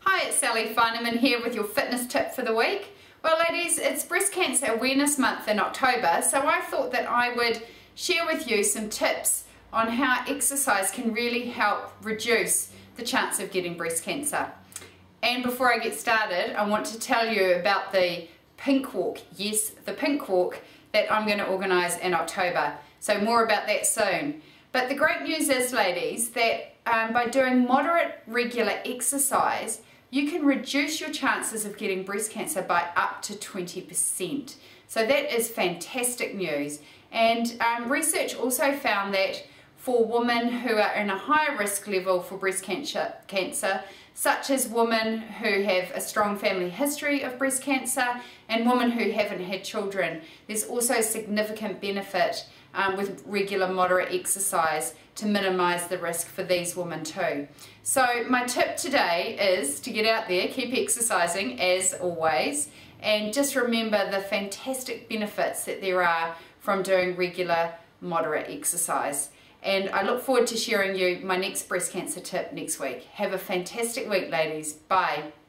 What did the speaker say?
Hi, it's Sally Farnham here with your fitness tip for the week. Well ladies, it's Breast Cancer Awareness Month in October, so I thought that I would share with you some tips on how exercise can really help reduce the chance of getting breast cancer. And before I get started, I want to tell you about the Pink Walk. Yes, the Pink Walk that I'm going to organise in October. So more about that soon. But the great news is, ladies, that by doing moderate regular exercise, you can reduce your chances of getting breast cancer by up to 20%. So that is fantastic news. And research also found that for women who are in a higher risk level for breast cancer, such as women who have a strong family history of breast cancer and women who haven't had children, there's also significant benefit with regular moderate exercise to minimise the risk for these women too. So my tip today is to get out there, keep exercising as always, and just remember the fantastic benefits that there are from doing regular moderate exercise. And I look forward to sharing you my next breast cancer tip next week. Have a fantastic week, ladies. Bye.